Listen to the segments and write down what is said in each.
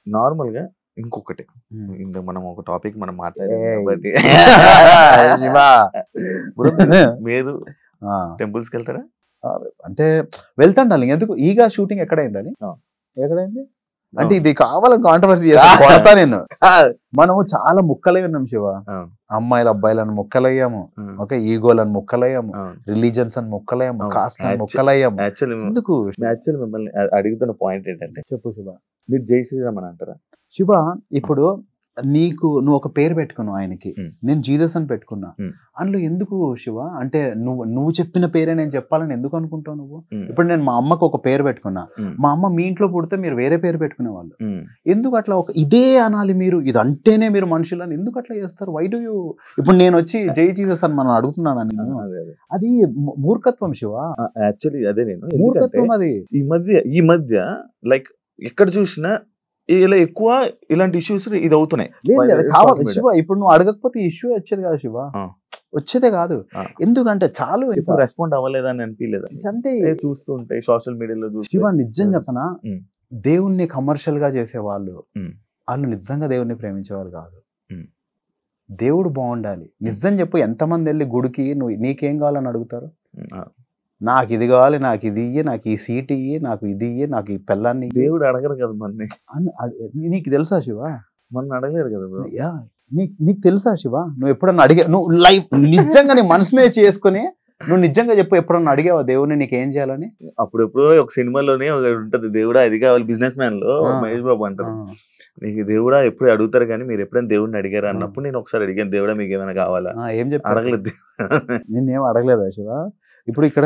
Normal గా ఇంకొకటి ఇంత మనం ఒక టాపిక్ మనం మాట్లాడాం కాబట్టి మీరు టెంపుల్స్కి వెళ్తారా? అంటే వెళ్తాండాలి. ఎందుకు ఈగా షూటింగ్ ఎక్కడైందని ఎక్కడైంది అంటే ఇది కావాలని కాంట్రవర్సీ కొడతా నేను. మనము చాలా ముక్కలై ఉన్నాం శివ. అమ్మాయిలు అబ్బాయిలను ముక్కలయ్యాము, ఓకే, ఈగోలను ముక్కలయ్యాము, రిలీజన్స్ అని ముక్కలయ్యాము, కాస్ట్ అని ముక్కలయ్యాము. ఎందుకు యాక్చువల్లీ మిమ్మల్ని అడుగుతున్న పాయింట్ ఏంటంటే, చెప్పు శివ, మీరు జై శ్రీరామ్ అని అంటారా? శివ, ఇప్పుడు నువ్వు ఒక పేరు పెట్టుకున్నావు ఆయనకి, నేను జీసస్ అని పెట్టుకున్నా. అందులో ఎందుకు శివ అంటే నువ్వు చెప్పిన పేరే నేను చెప్పాలని ఎందుకు అనుకుంటావు నువ్వు? ఇప్పుడు నేను మా అమ్మకు ఒక పేరు పెట్టుకున్నా, మా అమ్మ మీ ఇంట్లో పుడితే మీరు వేరే పేరు పెట్టుకునే వాళ్ళు. ఎందుకు అట్లా ఒక ఇదే అనాలి మీరు, ఇది అంటేనే మీరు మనుషులని ఎందుకు అట్లా చేస్తారు? Why do you? ఇప్పుడు నేను వచ్చి జై జీసస్ అని మనం అడుగుతున్నాను, అది మూర్ఖత్వం శివ. యాక్చువల్లీ అదే నేను మూర్ఖత్వం అది. ఈ మధ్య లైక్ ఎక్కడ చూసినా ఇలా ఎక్కువ ఇలాంటి ఇష్యూస్ ఇది అవుతున్నాయి. కావాలి శివ, ఇప్పుడు నువ్వు అడగకపోతే ఇష్యూ వచ్చేది కాదు శివ, వచ్చేదే కాదు. ఎందుకంటే చాలు రెస్పాండ్ అవ్వలేదని అనిపించలేదు అంటే చూస్తుంటాయి సోషల్ మీడియాలో. శివ నిజం చెప్పనా, దేవుణ్ణి కమర్షియల్ గా చేసేవాళ్ళు వాళ్ళు నిజంగా దేవుణ్ణి ప్రేమించేవాళ్ళు కాదు. దేవుడు బాగుండాలి. నిజం చెప్పు, ఎంతమంది వెళ్ళి గుడికి నువ్వు నీకేం కావాలని అడుగుతారు? నాకు ఇది కావాలి, నాకు ఇది ఇయ్యి, నాకు ఈ సీట్ ఇయ్యి, నాకు ఇది ఇయ్యి, నాకు ఈ పిల్లాన్ని. దేవుడు అడగరు కదా మన. నీకు తెలుసా శివ? మన అడగలేరు కదా. నీకు తెలుసా శివ? నువ్వు ఎప్పుడన్నా నువ్వు లైఫ్ నిజంగా నీ మనసు మీద చేసుకుని నువ్వు నిజంగా చెప్పు, ఎప్పుడన్నా అడిగావా దేవుడిని నీకేం చేయాలని? అప్పుడెప్పుడు ఒక సినిమాలోనే ఉంటది, దేవుడా అది కావాలి, బిజినెస్ మ్యాన్ లో మహేష్ బాబు అంటారు, నీకు దేవుడా ఎప్పుడు అడుగుతారు కానీ మీరు ఎప్పుడైనా దేవుడిని అడిగారు అన్నప్పుడు నేను ఒకసారి అడిగాను, దేవుడా మీకు ఏమైనా కావాలా? ఏం చెప్పి అడగలేదు. నేనేం అడగలేదా శివ? ఇప్పుడు ఇక్కడ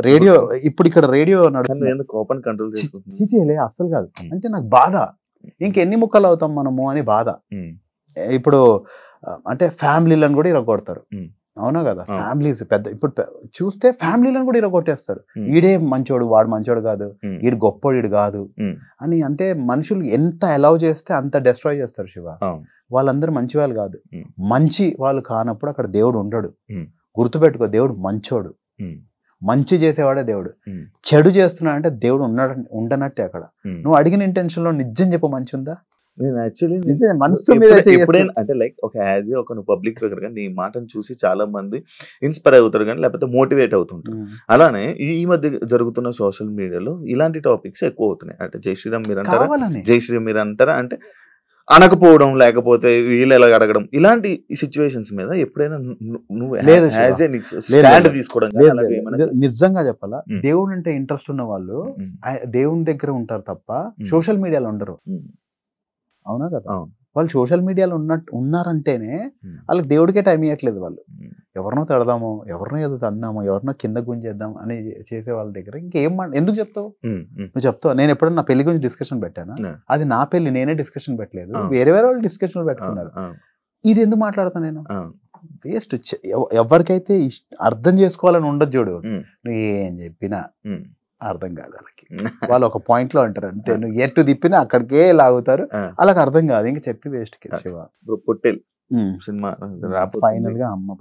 రేడియో కోపం కంట్రోల్ చేసేలే అస్సలు కాదు. అంటే నాకు బాధ, ఇంకెన్ని ముక్కలు అవుతాం మనము అని బాధ. ఇప్పుడు అంటే ఫ్యామిలీలను కూడా ఇరగొడతారు, అవునా కదా? ఫ్యామిలీస్ పెద్ద ఇప్పుడు చూస్తే ఫ్యామిలీలను కూడా ఇరగొట్టేస్తారు. ఈడే మంచోడు, వాడు మంచోడు కాదు, ఈడు గొప్పోడు, ఈడు కాదు అని. అంటే మనుషులు ఎంత అలౌ చేస్తే అంత డెస్ట్రాయ్ చేస్తారు శివ. వాళ్ళందరూ మంచి వాళ్ళు కాదు. మంచి వాళ్ళు కానప్పుడు అక్కడ దేవుడు ఉండడు. గుర్తుపెట్టుకో, దేవుడు మంచోడు, మంచి చేసేవాడే దేవుడు. చెడు చేస్తున్నా అంటే దేవుడు ఉండనట్టే అక్కడ. నువ్వు అడిగిన ఇంటెన్షన్ లో నిజం చెప్పు, మంచి ఉందా? నేను యాక్చువల్లీ మనసు మీద ఎప్పుడైనా అంటే లైక్ ఒక యాజ్ ఒక పబ్లిక్ ఫిగర్ గా నీ మాటను చూసి చాలా మంది ఇన్స్పైర్ అవుతారు కానీ లేకపోతే మోటివేట్ అవుతుంటారు. అలానే ఈ మధ్య జరుగుతున్న సోషల్ మీడియాలో ఇలాంటి టాపిక్స్ ఎక్కువ అవుతున్నాయి. అంటే జై శ్రీరామ్ మీరు అంటారా, జై శ్రీరామ్ మీరు అంటారా, అంటే అనకపోవడం, లేకపోతే వీళ్ళు ఎలా అడగడం, ఇలాంటి సిచ్యువేషన్స్ మీద ఎప్పుడైనా నువ్వు తీసుకోవడం? నిజంగా చెప్పాలా, దేవుడు అంటే ఇంట్రెస్ట్ ఉన్న వాళ్ళు దేవుని దగ్గర ఉంటారు తప్ప సోషల్ మీడియాలో ఉండరు, అవునా కదా? వాళ్ళు సోషల్ మీడియాలో ఉన్నారంటేనే వాళ్ళకి దేవుడికే టైం ఇవ్వట్లేదు. వాళ్ళు ఎవరినో తడదాము, ఎవరినో ఏదో తడదాము, ఎవరినో కింద గుంజేద్దాం అని చేసే వాళ్ళ దగ్గర ఇంకేం ఎందుకు చెప్తావు? నువ్వు చెప్తావు. నేను ఎప్పుడన్నా నా పెళ్లి గురించి డిస్కషన్ పెట్టానా? అది నా పెళ్లి, నేనే డిస్కషన్ పెట్టలేదు, వేరే వాళ్ళు డిస్కషన్ పెట్టుకున్నారు. ఇది ఎందుకు మాట్లాడతా నేను? వేస్ట్. ఎవరికైతే అర్థం చేసుకోవాలని ఉండదు చూడు, నువ్వు ఏం చెప్పినా అర్థం కాదు వాళ్ళకి. వాళ్ళు ఒక పాయింట్ లో అంటారు అంతే, నువ్వు ఎటు తిప్పినా అక్కడికే లాగుతారు, వాళ్ళకి అర్థం కాదు, ఇంకా చెప్పి waste. Shiva Pottel cinema final గా అమ్మ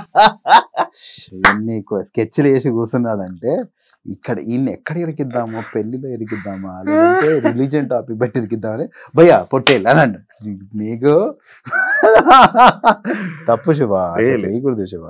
ఎన్ని స్కెచ్లు వేసి కూర్చున్నాడంటే, ఇక్కడ ఈయన ఎక్కడ ఇరికిద్దామో, పెళ్లిలో ఇరికిద్దామా, లేదంటే రిలీజియన్ టాపిక్ బట్టి ఇరికిద్దామని భయ్యా పొట్టేల్ అని అంట. నీకు తప్పు శివ, చేయకూడదు శివ.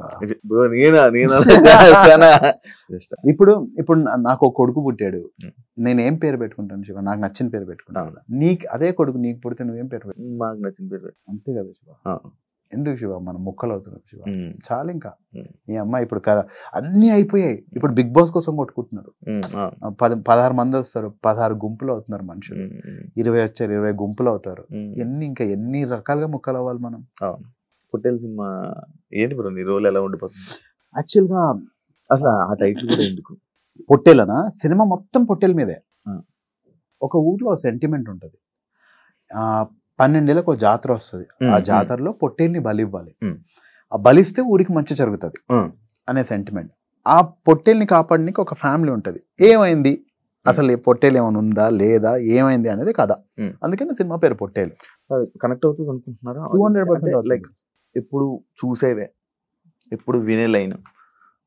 ఇప్పుడు నాకు ఒక కొడుకు పుట్టాడు, నేనేం పేరు పెట్టుకుంటాను శివ? నాకు నచ్చిన పేరు పెట్టుకుంటాను కదా. నీకు అదే కొడుకు నీకు పుడితే నువ్వేం పేరు పెట్టు? మాకు నచ్చిన పేరు అంతే కదా శివ. ఎందుకు శివ మనం ముక్కలు అవుతున్నాం శివ? చాలా ఇంకా ఈ అమ్మాయి ఇప్పుడు అన్ని అయిపోయాయి. ఇప్పుడు బిగ్ బాస్ కోసం కొట్టుకుంటున్నారు. 16 మంది వస్తారు, 16 గుంపులు అవుతున్నారు మనుషులు. 20 వచ్చారు, 20 గుంపులు అవుతారు. ఎన్ని రకాలుగా ముక్కలు అవ్వాలి మనం? పొట్టేల్ సినిమా ఏంటి బ్రో, నీ రోల్ ఎలా ఉండిపోతుంది? యాక్చువల్ గా అసలు ఆ టైటిల్ కూడా ఎందుకు పొట్టేలనా? సినిమా మొత్తం పొట్టేల మీదే. ఒక ఊర్లో సెంటిమెంట్ ఉంటుంది. 12 ఏళ్ళకి ఒక జాతర వస్తుంది. ఆ జాతరలో పొట్టేల్ని బలి ఇవ్వాలి, ఆ బలిస్తే ఊరికి మంచి జరుగుతుంది అనే సెంటిమెంట్. ఆ పొట్టేల్ని కాపాడడానికి ఒక ఫ్యామిలీ ఉంటుంది. ఏమైంది అసలు, పొట్టేలు ఏమైనా ఉందా లేదా, ఏమైంది అనేది కథ. అందుకని సినిమా పేరు పొట్టేలు. కనెక్ట్ అవుతుంది అనుకుంటున్నారా? 200% లైక్ ఎప్పుడు చూసేవే, ఎప్పుడు వినే లైన్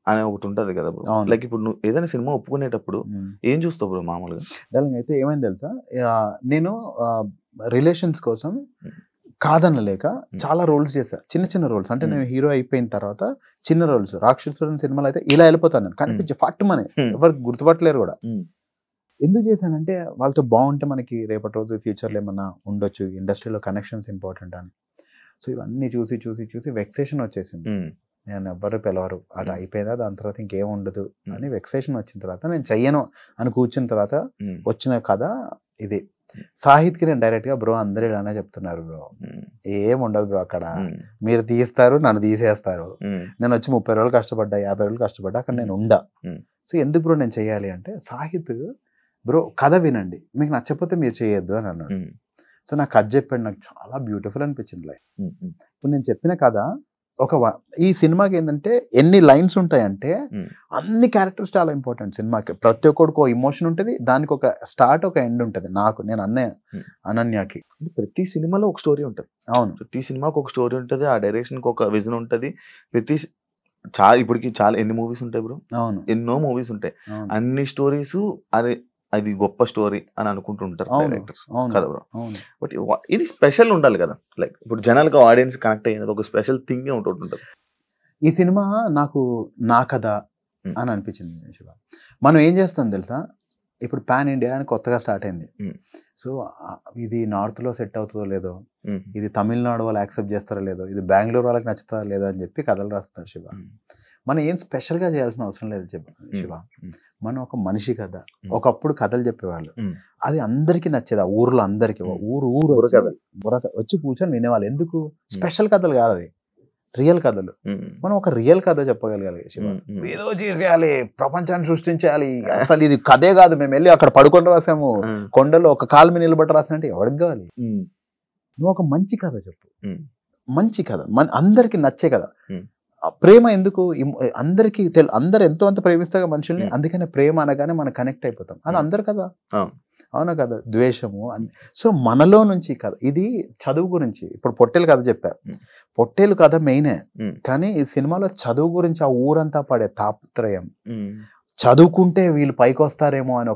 అని ఒకటి ఉంటది కదా బ్రో. లైక్ ఇప్పుడు నువ్వు ఏదైనా సినిమా ఒప్పుకునేటప్పుడు ఏం చూస్తావు బ్రో మామూలుగా? అయితే ఏమైంది తెలుసా, నేను రిలేషన్స్ కోసం కాదనలేక చాలా రోల్స్ చేశా, చిన్న చిన్న రోల్స్. అంటే నేను హీరో అయిపోయిన తర్వాత చిన్న రోల్స్, రాక్షసుడు సినిమాలో అయితే ఇలా వెళ్ళిపోతాను నేను, కనిపించి ఫట్టుమని ఎవరికి గుర్తుపట్టలేరు కూడా. ఎందుకు చేశానంటే వాళ్ళతో బాగుంటే మనకి రేపటి రోజు ఫ్యూచర్లో ఏమన్నా ఉండొచ్చు, ఇండస్ట్రీలో కనెక్షన్స్ ఇంపార్టెంట్ అని. సో ఇవన్నీ చూసి చూసి చూసి వెక్సేషన్ వచ్చేసింది. నేను ఎవ్వరు పిలవరు అటు అయిపోయిందా, దాని తర్వాత ఇంకేం ఉండదు అని వెక్సేషన్ వచ్చిన తర్వాత నేను చెయ్యను అని కూర్చున్న తర్వాత వచ్చిన కథ ఇది. సాహిత్కి నేను డైరెక్ట్ గా బ్రో అందరూ ఇలానే చెప్తున్నారు బ్రో, ఏం ఉండదు బ్రో అక్కడ, మీరు తీస్తారు నన్ను తీసేస్తారు, నేను వచ్చి 30 రోజులు కష్టపడ్డా 50 రోజులు కష్టపడ్డా అక్కడ నేను ఉండా. సో ఎందుకు బ్రో నేను చెయ్యాలి అంటే, సాహిత్ బ్రో కథ వినండి, మీకు నచ్చకపోతే మీరు చేయొద్దు అని అన్నాడు. సో నాకు కథ చెప్పాడు, నాకు చాలా బ్యూటిఫుల్ అనిపించింది లైఫ్. ఇప్పుడు నేను చెప్పిన కథ ఈ సినిమాకి ఏంటంటే ఎన్ని లైన్స్ ఉంటాయంటే అన్ని క్యారెక్టర్స్ చాలా ఇంపార్టెంట్ సినిమాకి. ప్రతి ఒక్కడికి ఒక ఇమోషన్ ఉంటుంది, దానికి ఒక స్టార్ట్ ఒక ఎండ్ ఉంటుంది. నేను అనన్యకి ప్రతి సినిమాలో ఒక స్టోరీ ఉంటుంది. అవును, ప్రతి సినిమాకి ఒక స్టోరీ ఉంటుంది, ఆ డైరెక్షన్కి ఒక విజన్ ఉంటుంది. ఇప్పటికి చాలా ఎన్ని మూవీస్ ఉంటాయి బ్రో? అవును, ఎన్నో మూవీస్ ఉంటాయి. అన్ని స్టోరీస్ అది గొప్ప స్టోరీ అని అనుకుంటుంటారు డైరెక్టర్స్ కదా బ్రో. బట్ ఇది స్పెషల్ ఉండాలి కదా, లైక్ ఇప్పుడు జనాలుగా ఆడియన్స్ కనెక్ట్ అయ్యేది ఒక స్పెషల్ థింగ్ ఉంటుంటుంది. ఈ సినిమా నాకు నా కథ అని అనిపించింది శివ. మనం ఏం చేస్తాం తెలుసా, ఇప్పుడు పాన్ ఇండియా అని కొత్తగా స్టార్ట్ అయింది. సో ఇది నార్త్ లో సెట్ అవుతుందో లేదో, ఇది తమిళనాడు వాళ్ళు యాక్సెప్ట్ చేస్తారో లేదో, ఇది బెంగళూరు వాళ్ళకి నచ్చుతారో లేదో అని చెప్పి కథలు రాస్తారు శివ. మనం ఏం స్పెషల్ గా చేయాల్సిన అవసరం లేదు శివ. మనం ఒక మనిషి కథ, ఒకప్పుడు కథలు చెప్పేవాళ్ళు, అది అందరికి నచ్చేది. ఆ ఊర్లో అందరికి ఊరు వచ్చి కూర్చొని వినేవాళ్ళు. ఎందుకు? స్పెషల్ కథలు కాదు అవి, రియల్ కథలు. మనం ఒక రియల్ కథ చెప్పగలగాలి శివ. ఏదో చేసేయాలి, ప్రపంచాన్ని సృష్టించాలి, అసలు ఇది కథే కాదు, మేము వెళ్ళి అక్కడ పడుకొని రాసాము, కొండలో ఒక కాలు మీద నిలబడి రాసానంటే ఎవరికి కావాలి? నువ్వు ఒక మంచి కథ చెప్పు, మంచి కథ, అందరికి నచ్చే కథ. ప్రేమ ఎందుకు అందరికి అందరు ఎంతో అంత ప్రేమిస్తారు మనుషుల్ని, అందుకనే ప్రేమ అనగానే మనం కనెక్ట్ అయిపోతాం. అది అందరు కదా, అవునా కదా? ద్వేషము. సో మనలో నుంచి కథ, ఇది చదువు గురించి. ఇప్పుడు పొట్టేలు కథ చెప్పారు, పొట్టేలు కథ మెయినే, కానీ ఈ సినిమాలో చదువు గురించి ఆ ఊరంతా పడే తాపత్రయం, చదువుకుంటే వీళ్ళు పైకి వస్తారేమో అని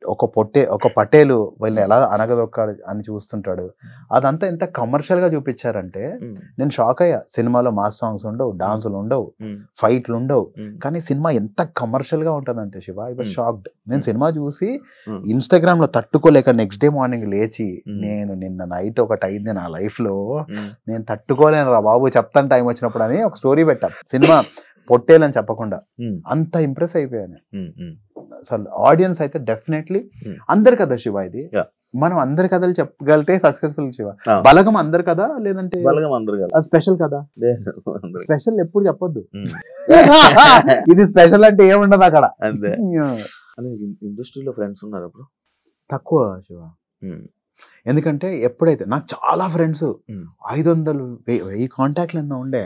ఒక పటేలు వీళ్ళని ఎలా అనగదొక్కాడు అని చూస్తుంటాడు. అదంతా ఎంత కమర్షియల్ గా చూపించారంటే నేను షాక్ అయ్యా. సినిమాలో మాస్ సాంగ్స్ ఉండవు, డాన్సులు ఉండవు, ఫైట్లు ఉండవు, కానీ సినిమా ఎంత కమర్షియల్ గా ఉంటదంటే శివ, ఐ వాస్ షాక్డ్. నేను సినిమా చూసి ఇన్స్టాగ్రామ్ లో తట్టుకోలేక నెక్స్ట్ డే మార్నింగ్ లేచి, నేను నిన్న నైట్ ఒకటి అయింది నా లైఫ్ లో, నేను తట్టుకోలేను రా బాబు, చెప్తాను టైం వచ్చినప్పుడు అని ఒక స్టోరీ పెట్టా. సినిమా పొట్టేలని చెప్పకుండా అంత ఇంప్రెస్ అయిపోయాను. అసలు ఆడియన్స్ అయితే డెఫినెట్లీ అందరి కథ శివ ఇది. మనం అందరి కథలు చెప్పగలితే సక్సెస్ఫుల్ శివ. బలగం అందరి కదా, లేదంటే స్పెషల్ కదా, స్పెషల్ ఎప్పుడు చెప్పొద్దు. ఇది స్పెషల్ అంటే ఏముండదు అక్కడ. ఇండస్ట్రీలో ఫ్రెండ్స్ ఉన్నారు అప్పుడు తక్కువ శివ. ఎందుకంటే ఎప్పుడైతే నాకు చాలా ఫ్రెండ్స్ 500-1000 కాంటాక్ట్లు ఎంత ఉండే,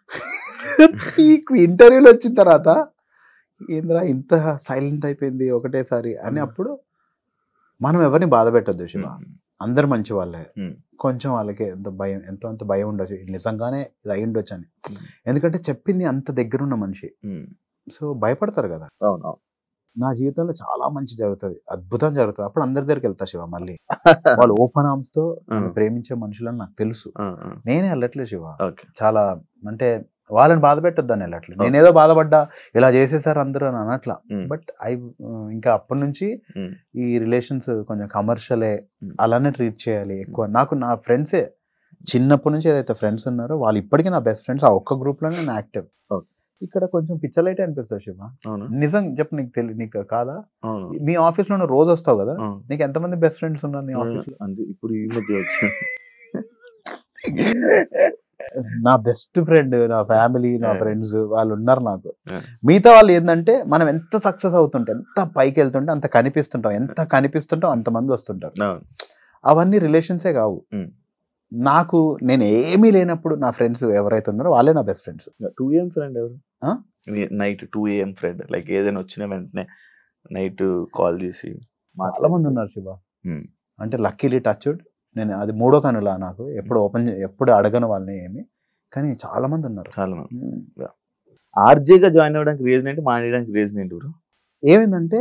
ఇంటర్వ్యూలు వచ్చిన తర్వాత ఏంద్రా ఇంత సైలెంట్ అయిపోయింది ఒకటేసారి అని. అప్పుడు మనం ఎవరిని బాధ పెట్టద్దు శివ, అందరు మంచి వాళ్ళే. కొంచెం వాళ్ళకి ఎంతో అంత భయం ఉండొచ్చు, నిజంగానే ఇది అయి ఉండొచ్చు అని. ఎందుకంటే చెప్పింది అంత దగ్గరున్న మనిషి, సో భయపడతారు కదా. నా జీవితంలో చాలా మంచి జరుగుతుంది, అద్భుతం జరుగుతుంది, అప్పుడు అందరి దగ్గరికి వెళ్తా శివ. మళ్ళీ వాళ్ళు ఓపెన్ ఆర్మ్స్ తో నన్ను ప్రేమించే మనుషులని నాకు తెలుసు, నేనే వెళ్ళట్లేదు శివ. చాలా అంటే వాళ్ళని బాధ పెట్టొద్దు అని వెళ్ళట్లేదు. నేనేదో బాధపడ్డా ఇలా చేసేసారు అందరూ అని అనట్లా. బట్ ఇంకా అప్పటి నుంచి ఈ రిలేషన్స్ కొంచెం కమర్షియలే, అలానే ట్రీట్ చేయాలి ఎక్కువ. నాకు నా ఫ్రెండ్సే చిన్నప్పటి నుంచి ఏదైతే ఫ్రెండ్స్ ఉన్నారో వాళ్ళు ఇప్పటికీ నా బెస్ట్ ఫ్రెండ్స్. ఆ ఒక్క గ్రూప్ లోనే నేను యాక్టివ్. ఇక్కడ కొంచెం పిచ్చలైతే అనిపిస్తుంది శివ, నిజం చెప్పు. నీకు కాదా, మీ ఆఫీస్ లో రోజు వస్తావు కదా, నీకు ఎంతమంది బెస్ట్ ఫ్రెండ్స్ ఉన్నారు నీ ఆఫీస్ లో? ఇప్పుడు ఈ మధ్య నా బెస్ట్ ఫ్రెండ్, నా ఫ్యామిలీ, నా ఫ్రెండ్స్ వాళ్ళు ఉన్నారు నాకు. మిగతా వాళ్ళు ఏంటంటే మనం ఎంత సక్సెస్ అవుతుంటే, ఎంత పైకి వెళ్తుంటే అంత కనిపిస్తుంటాం, ఎంత కనిపిస్తుంటాం అంతమంది వస్తుంటారు. అవన్నీ రిలేషన్సే కావు. నాకు నేను ఏమీ లేనప్పుడు నా ఫ్రెండ్స్ ఎవరైతే ఉన్నారో వాళ్ళే నా బెస్ట్ ఫ్రెండ్స్. 2 AM ఫ్రెండ్ ఎవరు? నైట్ 2 AM ఫ్రెండ్, లైక్ ఏదైనా వచ్చిన వెంటనే నైట్ కాల్ చేసి. చాలా మంది ఉన్నారు శివ. అంటే లక్కీలీ టచ్డ్, నేను అది 3వ కనులా, నాకు ఎప్పుడు అడగను వాళ్ళని ఏమి, కానీ చాలా మంది ఉన్నారు. చాలా మంది. ఆర్జేగా జాయిన్ అవ్వడానికి రీజన్ ఏంటి, మానేయడానికి రీజన్ ఏంటి బ్రో? ఏమైందంటే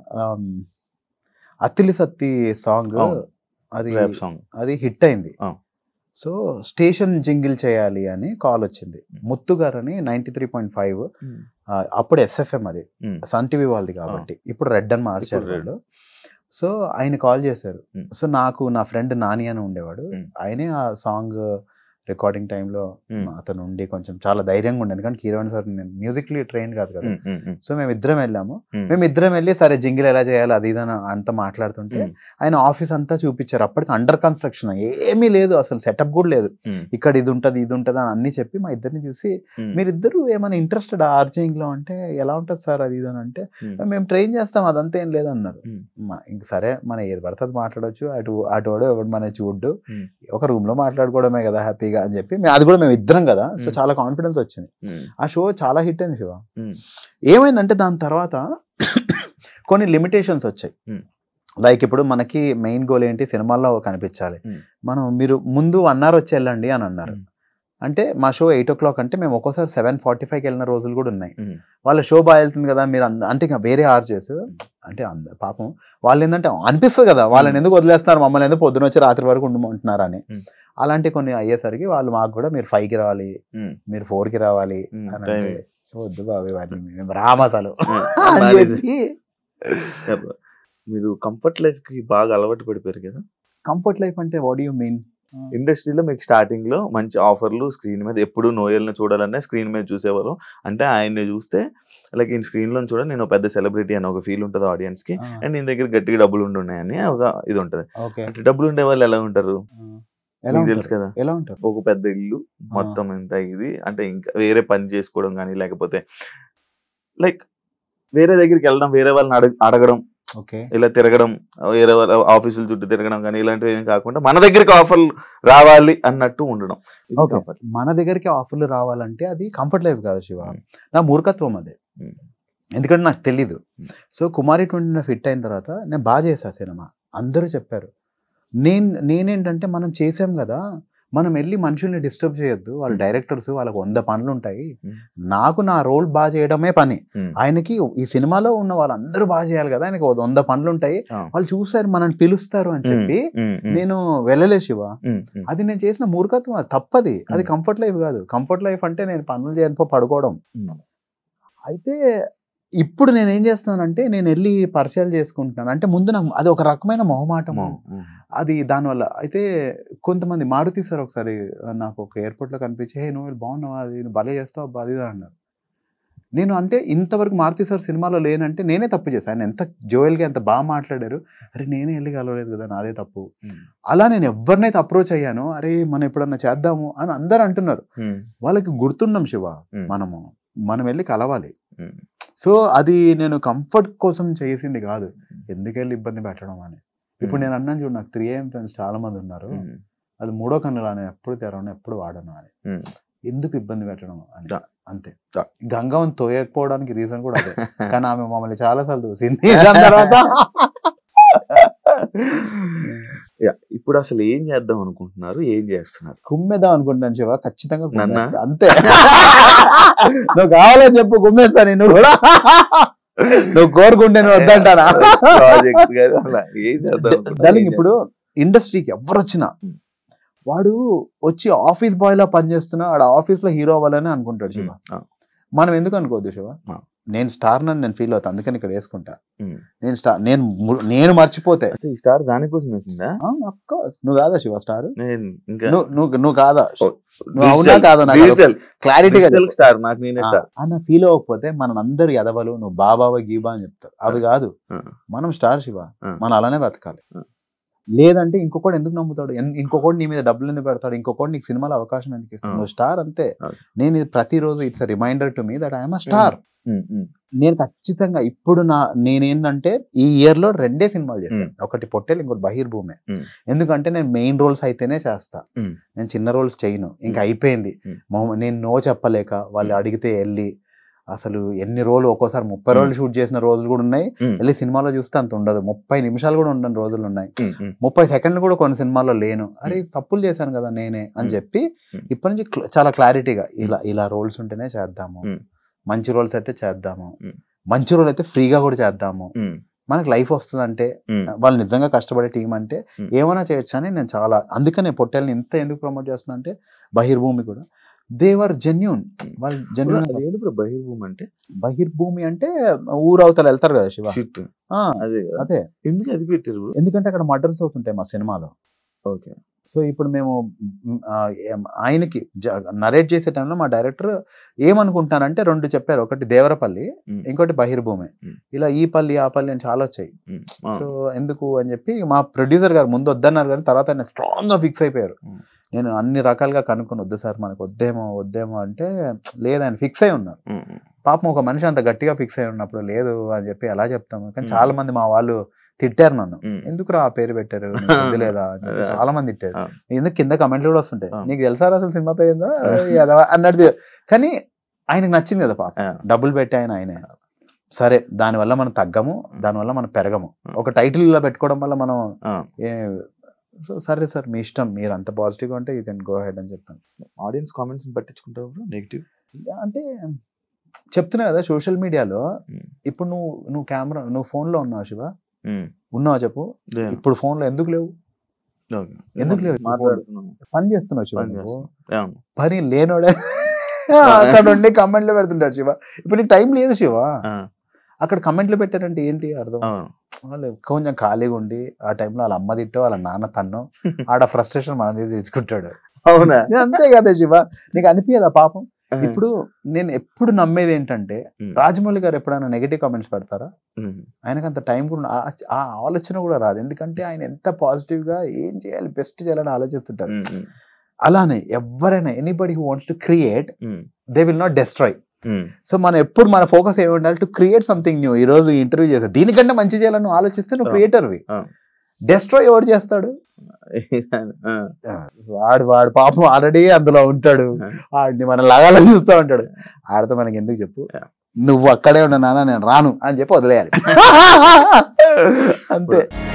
అత్తిలి సత్తి సాంగ్ అది అది హిట్ అయింది. సో స్టేషన్ జింగిల్ చేయాలి అని కాల్ వచ్చింది. ముత్తు గారు అని 93.5 అప్పుడు ఎస్ఎఫ్ఎం, అది సన్ టీవీ వాళ్ళది కాబట్టి, ఇప్పుడు రెడ్ అని మార్చారు వాళ్ళు. సో ఆయన కాల్ చేశారు. సో నాకు నా ఫ్రెండ్ నాని అని ఉండేవాడు, ఆయనే ఆ సాంగ్ రికార్డింగ్ టైంలో అతను ఉండి కొంచెం చాలా ధైర్యంగా ఉండే, ఎందుకంటే కీరవాణి సార్ నేను మ్యూజిక్లీ ట్రైన్ కాదు కదా. సో మేమిద్దరం వెళ్ళాము. మేమిద్దరం వెళ్ళి సరే జింగిల్ ఎలా చేయాలి అది ఇది అంతా మాట్లాడుతుంటే ఆయన ఆఫీస్ అంతా చూపించారు. అప్పటికి అండర్ కన్స్ట్రక్షన్, ఏమీ లేదు అసలు, సెటప్ కూడా లేదు. ఇక్కడ ఇది ఉంటుంది ఇది ఉంటుంది అని అన్ని చెప్పి మా ఇద్దరిని చూసి మీరిద్దరు ఏమైనా ఇంట్రెస్టెడ్ ఆర్జింగ్ లో అంటే ఎలా ఉంటుంది సార్ అది ఇది అని అంటే మేము ట్రైన్ చేస్తాం అదంతా ఏం లేదన్నారు. ఇంక సరే మన ఏది పడుతుంది మాట్లాడవచ్చు, అటువాడు ఎవడు మన చూడ్డు, ఒక రూమ్ లో మాట్లాడుకోవడమే కదా హ్యాపీగా అని చెప్పి అది కూడా మేము ఇద్దరం కదా. సో చాలా కాన్ఫిడెన్స్ వచ్చింది. ఆ షో చాలా హిట్ అయింది శివ. ఏమైందంటే దాని తర్వాత కొన్ని లిమిటేషన్స్ వచ్చాయి. లైక్ ఇప్పుడు మనకి మెయిన్ గోల్ ఏంటి, సినిమాల్లో కనిపించాలి. మీరు ముందు 1 hour వచ్చి వెళ్ళండి అని అన్నారు. అంటే మా షో 8 o'clock అంటే మేము ఒక్కోసారి 7:45కి వెళ్ళిన రోజులు కూడా ఉన్నాయి. వాళ్ళ షో బాగా వెళ్తుంది కదా మీరు అంటే ఇంకా వేరే ఆర్జేస్ అంటే పాపం వాళ్ళు ఏంటంటే అనిపిస్తుంది కదా, వాళ్ళని ఎందుకు వదిలేస్తున్నారు, మమ్మల్ని ఎందుకు పొద్దున వచ్చి రాత్రి వరకు ఉండమంటున్నారు అని. అలాంటి కొన్ని అయ్యేసరికి వాళ్ళు మాకు కూడా మీరు 5కి రావాలి, మీరు 4కి రావాలి అని అంటే వద్దు బాబు మేము రామసాలు అని చెప్పి. మీరు కంఫర్ట్ లైఫ్ కి బాగా అలవాటు పడిపోయారు కదా. కంఫర్ట్ లైఫ్ అంటే వాట్ యు మీన్? ఇండస్ట్రీలో మీకు స్టార్టింగ్ లో మంచి ఆఫర్లు, స్క్రీన్ మీద ఎప్పుడు నోయల్ని చూడాలన్నా స్క్రీన్ మీద చూసేవారు. అంటే ఆయన్ని చూస్తే లైక్ ఈ స్క్రీన్ లో చూడ నేను పెద్ద సెలబ్రిటీ అని ఒక ఫీల్ ఉంటుంది ఆడియన్స్ కి. అండ్ నేను దగ్గర గట్టిగా డబ్బులు ఉండున్నాయని ఒక ఇది ఉంటది. అంటే డబ్బులు ఉండే వాళ్ళు ఎలా ఉంటారు తెలుసు కదా, ఎలా ఉంటారు? ఒక పెద్ద ఇల్లు మొత్తం ఎంత ఇది అంటే ఇంకా వేరే పని చేసుకోవడం కానీ, లేకపోతే లైక్ వేరే దగ్గరికి వెళ్ళడం, వేరే వాళ్ళని అడగడం, ఇలా తిరగడం, వేరే వాళ్ళ ఆఫీసుల చుట్టూ తిరగడం కానీ ఇలాంటివి ఏం కాకుండా మన దగ్గరికి ఆఫర్లు రావాలి అన్నట్టు ఉండడం. మన దగ్గరికి ఆఫర్లు రావాలంటే అది కంఫర్ట్ లైఫ్ కాదు శివ, నా మూర్ఖత్వం అదే. ఎందుకంటే నాకు తెలీదు. సో కుమారి 29 హిట్ అయిన తర్వాత నేను బాగా చేశా సినిమా, అందరూ చెప్పారు. నేనేంటంటే మనం చేసాం కదా, మనం వెళ్ళి మనుషుల్ని డిస్టర్బ్ చేయొద్దు, వాళ్ళ డైరెక్టర్స్ వాళ్ళకి 100 పనులు ఉంటాయి, నాకు నా రోల్ బాగా చేయడమే పని. ఆయనకి ఈ సినిమాలో ఉన్న వాళ్ళందరూ బాగా చేయాలి కదా, ఆయనకి 100 పనులు ఉంటాయి, వాళ్ళు చూసారు మనల్ని పిలుస్తారు అని చెప్పి నేను వెళ్ళలే శివ. అది నేను చేసిన మూర్ఖత్వం, అది తప్పది, అది కంఫర్ట్ లైఫ్ కాదు. కంఫర్ట్ లైఫ్ అంటే నేను పనులు చేయకపో పడుకోవడం. అయితే ఇప్పుడు నేను ఏం చేస్తానంటే నేను వెళ్ళి పరిచయాలు చేసుకుంటున్నాను. అంటే ముందు నాకు అది ఒక రకమైన మొహమాటము, అది దానివల్ల. అయితే కొంతమంది మారుతి సార్ ఒకసారి నాకు ఒక ఎయిర్పోర్ట్లో కనిపించి హే నువ్వు బాగున్నావా, అది నువ్వు భలే చేస్తావు అది అన్నారు. నేను అంటే ఇంతవరకు మారుతి సార్ సినిమాలో లేనంటే నేనే తప్పు చేశాను. ఆయన ఎంత జోయల్గా ఎంత బాగా మాట్లాడారు, అరే నేనే వెళ్ళి కలవలేదు కదా నాదే తప్పు. అలా నేను ఎవరినైతే అప్రోచ్ అయ్యానో అరే మనం ఎప్పుడన్నా చేద్దాము అని అందరు అంటున్నారు. వాళ్ళకి గుర్తున్నాం శివ, మనం వెళ్ళి కలవాలి. సో అది నేను కంఫర్ట్ కోసం చేసింది కాదు, ఎందుకెళ్ళి ఇబ్బంది పెట్టడం అని. ఇప్పుడు నేను అన్నాను చూడు, నాకు 3AM ఫ్రెండ్స్ చాలా మంది ఉన్నారు, అది 3వ కన్నులా నేను ఎప్పుడు తెరవను ఎప్పుడు వాడను అని, ఎందుకు ఇబ్బంది పెట్టడం అని. అంతే. గంగవని తోయకపోవడానికి రీజన్ కూడా అదే, కానీ ఆమె మమ్మల్ని చాలా సార్లు చూసింది. తర్వాత ఇప్పుడు అసలు ఏం చేద్దాం అనుకుంటున్నారు, ఏం చేస్తున్నారు? కుమ్మేద్దాం అనుకుంటున్నాను శివ, ఖచ్చితంగా అంతే. నువ్వు కావాలని చెప్పు కుమ్మేస్తా నేను కూడా, నువ్వు కోరుకుంటే నువ్వు వద్దంటానా. ఇప్పుడు ఇండస్ట్రీకి ఎవరు వచ్చినా వాడు వచ్చి ఆఫీస్ బాయ్ లా పనిచేస్తున్నా ఆడ ఆఫీస్ లో హీరో అవ్వాలని అనుకుంటాడు శివ. మనం ఎందుకు అనుకోవద్దు శివ, నేను స్టార్ నన్ను నేను ఫీల్ అవుతా, అందుకని ఇక్కడ వేసుకుంటా. నేను స్టార్, నేను మర్చిపోతే స్టార్ దానికోసం వేసిందా? నువ్వు కాదా శివ స్టార్? నువ్వు కాదా? అవునా కాదా? క్లారిటీగా అన్న ఫీల్ అవ్వకపోతే మనం అందరు ఎదవలు, నువ్వు బాబా గీబా అని చెప్తారు, అవి కాదు. మనం స్టార్ శివ, మనం అలానే బతకాలి. లేదంటే ఇంకొకటి ఎందుకు నమ్ముతాడు, ఇంకొకటి నీ మీద డబ్బులు ఎందుకు పెడతాడు, ఇంకొకటి నీకు సినిమాలో అవకాశం ఎందుకు ఇస్తాడు? నువ్వు స్టార్ అంతే. నేను ఇది ప్రతిరోజు it's reminder to me that I'm a star. నేను ఖచ్చితంగా ఇప్పుడు నేనేంటంటే ఈ ఇయర్ లో 2 సినిమాలు చేశాను, ఒకటి పొట్టేలు, ఇంకోటి బహిర్భూమే. ఎందుకంటే నేను మెయిన్ రోల్స్ అయితేనే చేస్తా, నేను చిన్న రోల్స్ చేయను. ఇంకా అయిపోయింది, నేను నో చెప్పలేక వాళ్ళు అడిగితే వెళ్ళి అసలు ఎన్ని రోజులు, ఒక్కోసారి 30 రోజులు షూట్ చేసిన రోజులు కూడా ఉన్నాయి. వెళ్ళి సినిమాలో చూస్తే అంత ఉండదు, 30 నిమిషాలు కూడా ఉండని రోజులు ఉన్నాయి, 30 సెకండ్లు కూడా కొన్ని సినిమాల్లో లేను. అరే తప్పులు చేశాను కదా నేనే అని చెప్పి ఇప్పటి నుంచి చాలా క్లారిటీగా ఇలా రోల్స్ ఉంటేనే చేద్దాము, మంచి రోల్స్ అయితే చేద్దాము, మంచి రోల్ అయితే ఫ్రీగా కూడా చేద్దాము, మనకి లైఫ్ వస్తుందంటే వాళ్ళు నిజంగా కష్టపడే టీం అంటే ఏమైనా చేయొచ్చు అని నేను చాలా, అందుకనే పొట్టేళ్ళని ఇంత ఎందుకు ప్రమోట్ చేస్తున్నా అంటే బహిర్భూమి కూడా దేవర్ జెన్యూన్, వాళ్ళు జెన్యూన్. బహిర్భూమి అంటే బహిర్భూమి అంటే ఊరవతల వెళ్తారు కదా శివ, అదే ఎందుకు అది పెట్టారు? ఎందుకంటే అక్కడ మర్డర్స్ అవుతుంటాయి మా సినిమాలో. ఓకే. సో ఇప్పుడు మేము ఆయనకి నరేట్ చేసే టైంలో మా డైరెక్టర్ ఏమనుకుంటున్నానంటే 2 చెప్పారు, ఒకటి దేవరపల్లి, ఇంకోటి బహిర్భూమి. ఇలా ఈ పల్లి ఆ పల్లి అని చాలా వచ్చాయి. సో ఎందుకు అని చెప్పి మా ప్రొడ్యూసర్ గారు ముందు వద్దన్నారు, కానీ తర్వాత ఆయన స్ట్రాంగ్ గా ఫిక్స్ అయిపోయారు. నేను అన్ని రకాలుగా కనుక్కొని వద్దు సార్ మనకు వద్దేమో అంటే లేదు, ఆయన ఫిక్స్ అయి ఉన్నారు. పాపం ఒక మనిషి అంత గట్టిగా ఫిక్స్ అయి ఉన్నప్పుడు లేదు అని చెప్పి ఎలా చెప్తాము. కానీ చాలా మంది మా వాళ్ళు తిట్టారు నన్ను, ఎందుకు రా పేరు పెట్టారు లేదా చాలా మంది తిట్టారు. ఎందుకు కింద కమెంట్లు కూడా వస్తుంటాయి, నీకు తెలుసా అసలు సినిమా పేరు ఏందో అన్నట్టు. కానీ ఆయనకు నచ్చింది కదా పాప, డబ్బులు పెట్టి ఆయనే సరే దానివల్ల మనం తగ్గము, దానివల్ల మనం పెరగము. ఒక టైటిల్ ఇలా పెట్టుకోవడం వల్ల మనం సో సరే సార్ మీ ఇష్టం, మీరు అంత పాజిటివ్గా ఉంటే యూ కెన్ గో హెడ్ అని చెప్పాను. ఆడియన్స్ కామెంట్స్ పట్టించుకుంటావు నెగిటివ్ అంటే చెప్తున్నా కదా, సోషల్ మీడియాలో ఇప్పుడు నువ్వు కెమెరా, నువ్వు ఫోన్లో ఉన్నావు శివ, ఉన్నావా చెప్పు, ఇప్పుడు ఫోన్లో ఎందుకు లేవు? పని చేస్తున్నావు శివ, పని లేనోడే అక్కడ ఉండి కమెంట్లు పెడుతుంటాడు శివ. ఇప్పుడు నీకు టైం లేదు శివ, అక్కడ కమెంట్లు పెట్టారంటే ఏంటి అర్థం? వాళ్ళు కొంచెం ఖాళీగా ఉండి ఆ టైంలో వాళ్ళ అమ్మ తిట్టో వాళ్ళ నాన్న తన్నో ఆడ ఫ్రస్ట్రేషన్ మన మీద తీసుకుంటాడు. అవునా? అంతే కదా శివ, నీకు అనిపించదా పాపం? ఇప్పుడు నేను ఎప్పుడు నమ్మేది ఏంటంటే రాజమౌళి గారు ఎప్పుడైనా నెగిటివ్ కామెంట్స్ పెడతారా? ఆయనకు అంత టైం కూడా ఆ ఆలోచన కూడా రాదు, ఎందుకంటే ఆయన ఎంత పాజిటివ్ గా ఏం చేయాలి బెస్ట్ చేయాలని ఆలోచిస్తుంటారు. అలానే ఎవరైనా anybody who wants to create they will not destroy. So మనం ఎప్పుడు మన ఫోకస్ ఏమి ఉండాలి, టు క్రియేట్ సంథింగ్ న్యూ. ఈ రోజు ఇంటర్వ్యూ చేస్తా, దీనికంటే మంచి చేయాలని ఆలోచిస్తే నువ్వు క్రియేటర్వి. డెస్ట్రాయ్ ఎవరు చేస్తాడు? వాడు పాపం ఆల్రెడీ అందులో ఉంటాడు, వాడిని మనం లాగాలని చూస్తూ ఉంటాడు. ఆడితో మనకి ఎందుకు చెప్పు, నువ్వు అక్కడే ఉన్నా నాన్న నేను రాను అని చెప్పి వదిలేయాలి అంతే.